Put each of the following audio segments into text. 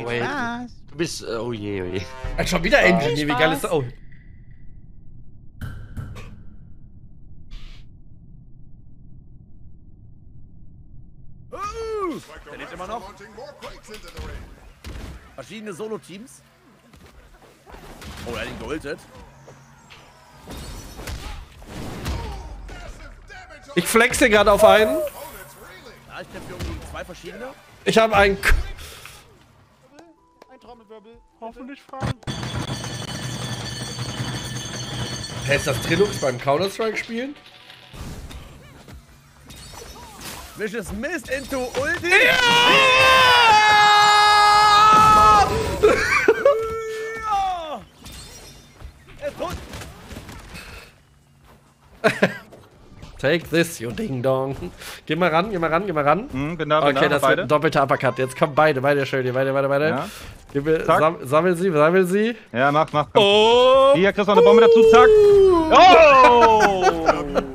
wait. Spaß. Du bist. Oh je, oh je. Schon wieder Engineer, wie geil ist das? Oh. Der lebt immer noch. Verschiedene Solo-Teams. Oh, er hat ihn geultet. Ich flexe gerade auf einen. Ja, ich kämpfe hier gegen zwei verschiedene. Ich habe einen. Ein Trommelwirbel. Hoffentlich fahren. Hä, ist das Trilux beim Counter-Strike spielen? Vicious Mist into Ulti. Ja! Er ist tot. Take this, you Ding Dong. Geh mal ran, geh mal ran, geh mal ran. Bin da, Okay, das wird beide. ein doppelter Uppercut. Jetzt kommen beide schön. Beide. Ja. Sammel sie. Ja, mach. Komm. Oh! Hier, kriegst du noch eine Bombe dazu, zack. Oh!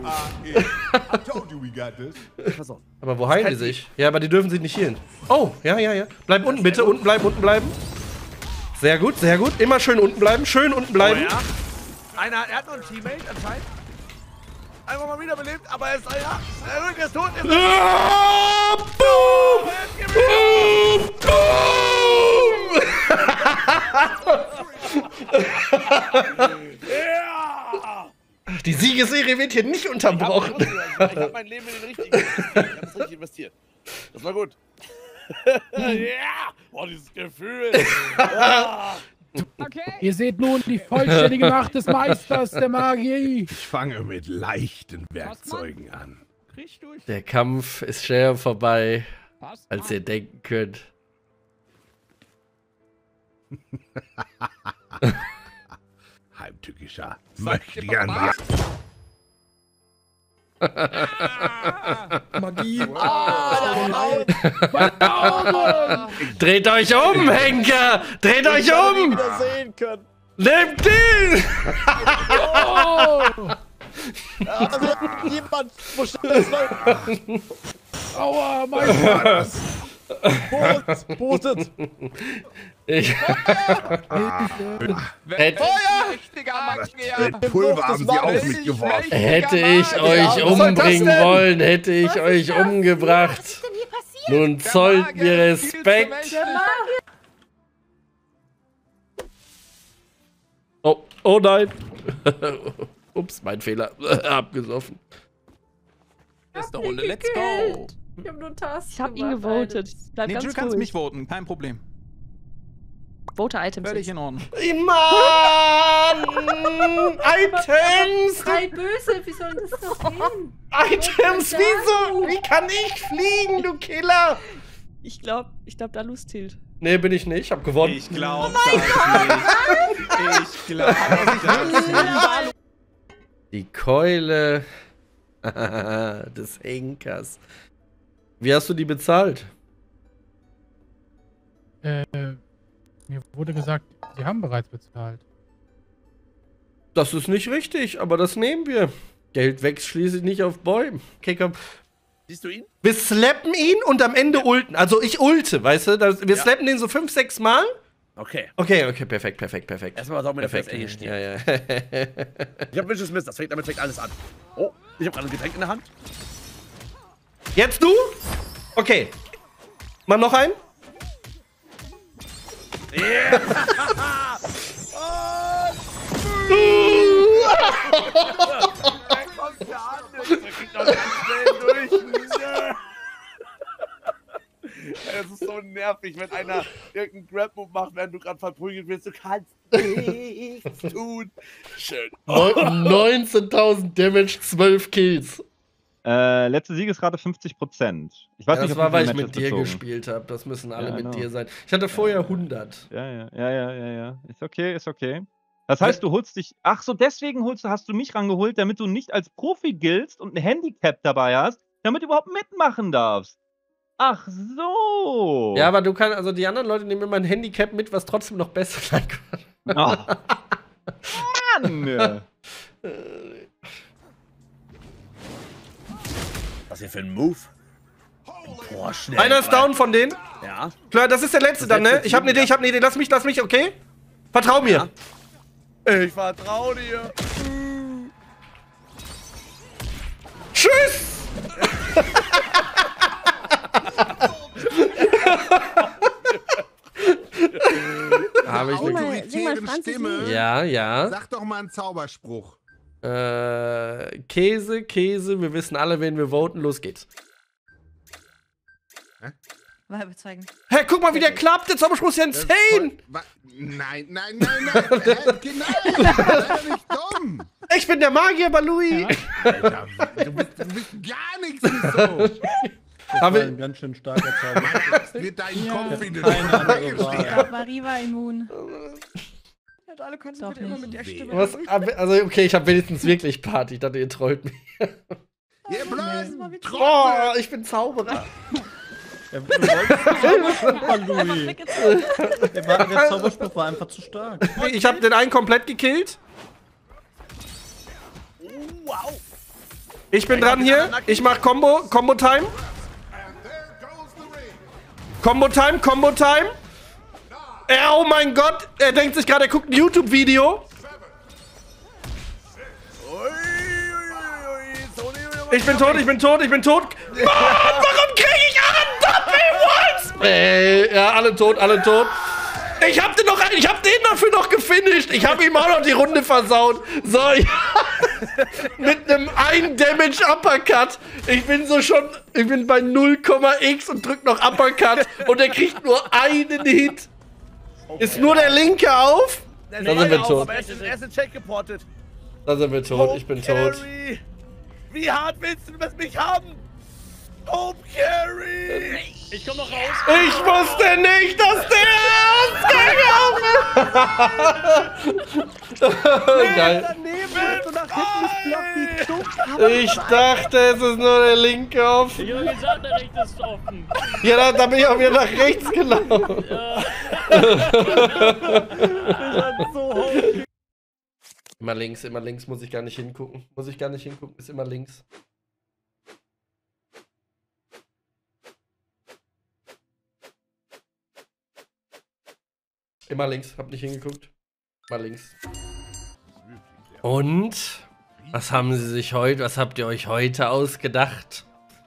Pass auf. Aber wo heilen die sich? Ja, aber die dürfen sich nicht healen. Oh, ja. Bleib unten, bitte. Unten bleiben. Sehr gut. Immer schön unten bleiben. Oh, ja. Er hat noch ein Teammate anscheinend. Einfach mal wiederbelebt, aber er ist er ist tot. Ah, boom! Ja! Die Siegesserie wird hier nicht unterbrochen. Ich hab mein Leben in den richtigen investiert. Ich hab es richtig investiert. Das war gut. Ja! Boah, dieses Gefühl. Okay. Ihr seht nun die vollständige Macht des Meisters der Magie. Ich fange mit leichten Werkzeugen an. Krieg durch. Der Kampf ist schneller vorbei, als ihr denken könnt. Heimtückischer, mächtiger Mann. Magie. Dreht euch um, Henker! Dreht euch um! wieder sehen können. Nehmt den! Also, jemand, wo steht das Leute? Aua, mein Gott. Botet. Ich Pulver haben sie auf mich geworfen. hätte ich euch umbringen wollen, hätte ich euch umgebracht. Nun zollt mir Respekt. Oh nein. Ups, mein Fehler. Abgesoffen. Nächste Runde, let's go. Ich hab nur Tasten. Ich hab ihn gewotet. Bleib Nee, ganz du kannst ruhig. mich voten, kein Problem. Vote-Items. Völlig in Ordnung. Mann! Items! Sei böse, wie soll das noch gehen? Items, wieso? Wie kann ich fliegen, du Killer? Ich glaub, da Lust tilt. Nee, bin ich nicht. Ich hab gewonnen. Ich glaub das nicht. Ich glaub das nicht. Die Keule des Henkers. Wie hast du die bezahlt? Mir wurde gesagt, sie haben bereits bezahlt. Das ist nicht richtig, aber das nehmen wir. Geld wächst schließlich nicht auf Bäumen. Okay, komm. Siehst du ihn? Wir slappen ihn und am Ende ulten. Also ich ulte, weißt du? Wir slappen den so 5, 6 Mal. Okay. Okay, perfekt. Erstmal sauber mit der Perfekt. FS stehen. Ja. Ich hab Vicious Mist, damit fängt alles an. Oh, ich hab gerade ein Getränk in der Hand. Jetzt du? Okay. Mal noch einen? Yeah. Er kommt ja an, der kriegt noch ganz schnell durch. Es ist so nervig, wenn einer irgendeinen Grab-Move macht, während du gerade verprügelt wirst. Du kannst nichts tun. Schön. 19.000 Damage, 12 Kills. Letzte Siegesrate 50%. Ich weiß Ja, nicht, das war, weil ich Matches mit dir bezogen. gespielt habe. Das müssen alle Ja, mit genau. dir sein. Ich hatte vorher 100. Ja. Ist okay. Das heißt, du holst dich. Ach so, deswegen hast du mich rangeholt, damit du nicht als Profi giltst und ein Handicap dabei hast, damit du überhaupt mitmachen darfst. Ach so. Ja, aber du kannst, also die anderen Leute nehmen immer ein Handicap mit, was trotzdem noch besser sein kann. Oh. Mann! Was hier für ein Move? Boah, schnell. Einer ist down von denen. Ja. Klar, das ist der letzte dann, ne? Ich hab eine Idee, lass mich, okay? Vertrau mir. Ja. Ich vertrau dir. Tschüss! Habe ich Sing mal, autoritären Franzis Stimme. Lied. Ja. Sag doch mal einen Zauberspruch. Käse, wir wissen alle, wen wir voten. Los geht's. War überzeugend. Hä, guck mal, wie der klappt. Der Zauberspruch ist ja insane. Nein. Nein, leider nicht dumm. Ich bin der Magier, Balui. Alter, du bist gar nichts so. Aber Ein ganz schön starker Zauber. Das wird deinen Kopf in den Keine andere Ich Wahl. glaube, Marie war immun. Ja, alle können Doch bitte immer nicht. mit der Stimme. was? Also, okay, ich habe wenigstens wirklich Party. Ich dachte, ihr trollt mich. Ihr blöden Oh, Trottel. ich bin Zauberer. Du wolltest Louis. Der Zauberspruch war einfach zu stark. Ich habe den einen komplett gekillt. Wow. Ich bin dran hier. Ich mach Combo-Time. Combo-Time. Oh mein Gott. Er denkt sich gerade, er guckt ein YouTube-Video. Ich bin tot. Mann, warum kriege ich Doppel-Ones? Ja, alle tot. Ich hab den dafür noch gefinisht. Ich hab ihm auch noch die Runde versaut. So, ja. Mit einem 1 Damage Uppercut. Ich bin bei 0,x und drück noch Uppercut und er kriegt nur einen Hit. Ist nur der linke auf? Da sind wir tot. Er ist in Check geportet. Da sind wir tot. Ich bin tot. Carry. Wie hart willst du mich haben? Home Carry! Ich komm noch raus. Ich wusste nicht, dass der Geil. Ich dachte, es ist nur der linke auf. Ich hab gesagt, der rechte ist offen. Ja, da bin ich auch wieder nach rechts gelaufen. Immer links, muss ich gar nicht hingucken. Ist immer links. Immer links, hab nicht hingeguckt. Mal links. Und? Was habt ihr euch heute ausgedacht?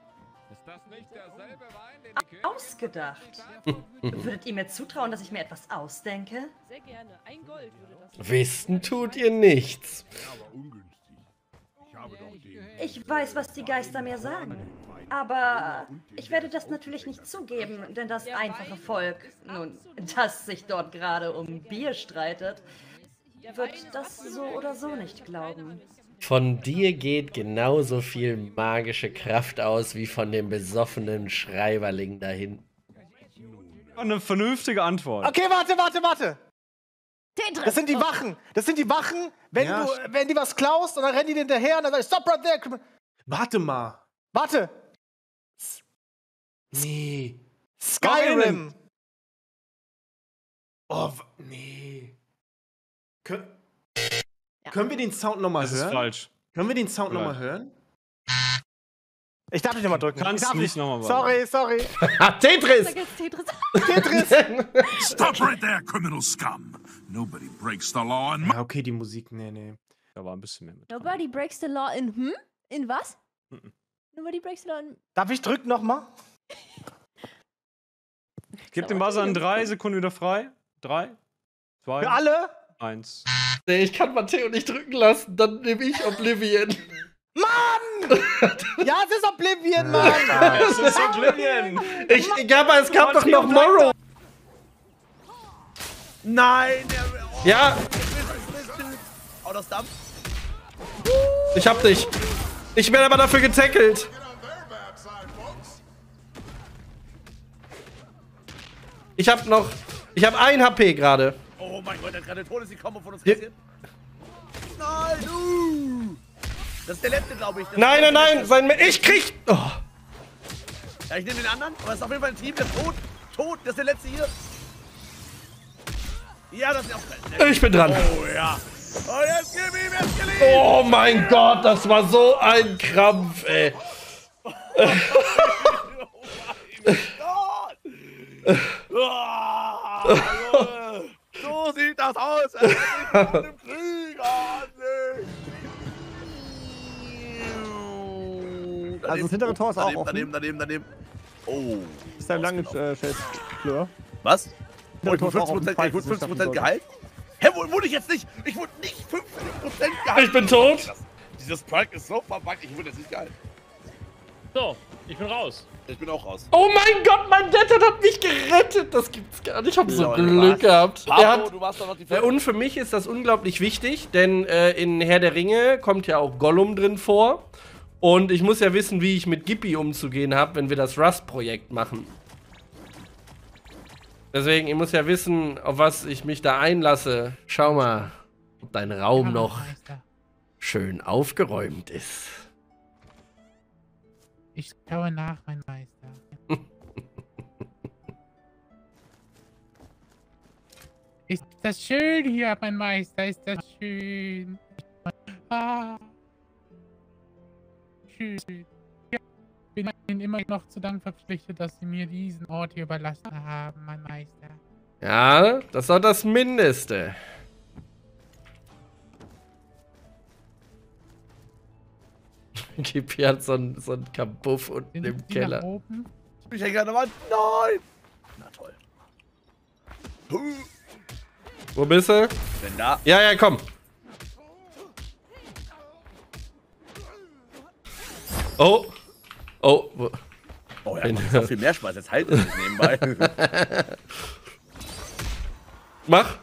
Ausgedacht. Würdet ihr mir zutrauen, dass ich mir etwas ausdenke? Sehr gerne. Ein Gold würde das. Wissen tut ihr nichts. Aber ungünstig. Ich habe doch den. Ich weiß, was die Geister mir sagen. Aber ich werde das natürlich nicht zugeben, denn das einfache Volk, nun, das sich dort gerade um Bier streitet, wird das so oder so nicht glauben. Von dir geht genauso viel magische Kraft aus wie von dem besoffenen Schreiberling da hinten. Eine vernünftige Antwort. Okay, warte. Tetris. Das sind die Wachen. Wenn die was klaust und dann rennen die hinterher und dann sagst du, stop right there. Warte mal. Warte. Nee. Skyrim. Oh, nee. Können wir den Sound nochmal Das hören? ist falsch. Können wir den Sound Ja. nochmal hören? Ich darf nicht nochmal drücken. Du kannst Ich darf nicht nochmal machen. Sorry. Tetris! Tetris. Stop right there, criminal scum. Nobody breaks the law and Ja, okay, die Musik, nee. Da war ein bisschen mehr mit dran. Nobody breaks the law in In was? Nobody breaks the law in... Darf ich drücken nochmal? Gib dem Buzzer in 3 Sekunden wieder frei. 3, 2, Für alle? 1. Nee, ich kann Matteo nicht drücken lassen, dann nehme ich Oblivion. Mann! Ja, es ist Oblivion, Mann! Es ist Oblivion! Aber es gab doch noch Morrow. Nein! Ja, Oh, das Dampf. ich hab dich. Ich werde aber dafür getackelt. Ich hab 1 HP gerade. Oh mein Gott, der hat gerade Todes die Kombo von uns Ja. kassiert. Nein! Das ist der letzte, glaube ich. Nein, ich krieg... Oh. Ja, ich nehme den anderen, aber es ist auf jeden Fall ein Team, der ist tot. Das ist der letzte hier. Ja, das ist auch... Ich bin dran. Oh ja. Oh, jetzt gib ihm, jetzt gib ihm! Oh mein Gott, das war so ein Krampf, ey. Oh mein Gott! So sieht das aus. Im Krieg. Also das hintere Tor ist auch offen. Daneben. Oh. Ist da lange Fleur? Was? Oh, ich wurde 15% geheilt? Hä, wurde ich jetzt nicht? Ich wurde nicht 15% geheilt. Ich bin tot. Dieses Perk ist so verbuggt, ich wurde jetzt nicht geheilt. So, ich bin raus. Ich bin auch raus. Oh mein Gott, mein Dad hat mich gerettet. Das gibt's gar nicht. Ich habe so Glück gehabt. Pablo, du warst doch noch die Und für mich ist das unglaublich wichtig, denn in Herr der Ringe kommt ja auch Gollum drin vor. Und ich muss ja wissen, wie ich mit Gippi umzugehen habe, wenn wir das Rust-Projekt machen. Deswegen, ich muss ja wissen, auf was ich mich da einlasse. Schau mal, ob dein Raum noch schön aufgeräumt ist. Ich schaue nach, mein Meister. Ist das schön hier, mein Meister? Ist das schön? Ah. Schön. Ja, ich bin Ihnen immer noch zu Dank verpflichtet, dass Sie mir diesen Ort hier überlassen haben, mein Meister. Ja, das ist doch das Mindeste. Gippi hat so ein Kabuff unten im Keller. Ich hänge an der Wand. Nein! Na toll. Wo bist du? Bin da. Ja, komm. Oh. Oh. Oh ja, macht noch viel mehr Spaß. Jetzt halt es nicht nebenbei. Mach.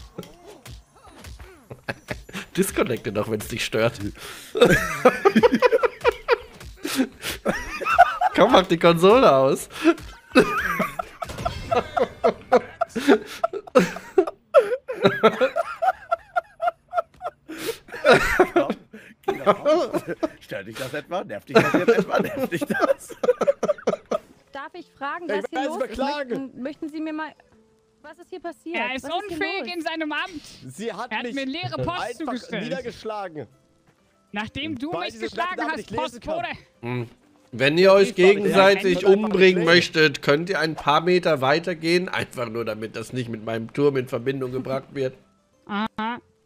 Disconnecte doch, wenn es dich stört. Komm, mach die Konsole aus. Stört dich das etwa? Nervt dich das jetzt etwa? Nervt dich das? Darf ich fragen, was hier los ist? Möchten Sie mir mal... Was ist hier passiert? Er ist unfähig in seinem Amt. Er hat mir leere Post zugestellt. Niedergeschlagen. Nachdem du mich geschlagen hast, Postbote. Wenn ihr euch gegenseitig umbringen möchtet, könnt ihr ein paar Meter weiter gehen. Einfach nur, damit das nicht mit meinem Turm in Verbindung gebracht wird. Aha.